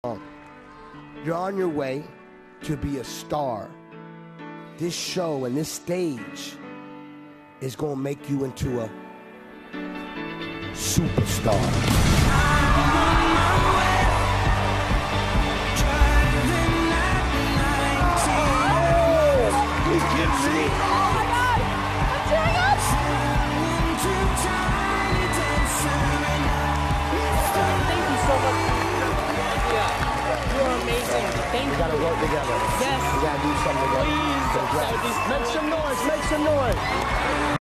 You're on your way to be a star. This show and this stage is going to make you into a superstar. We gotta work together. Yes. We gotta do something together. Please. Make some noise. Make some noise.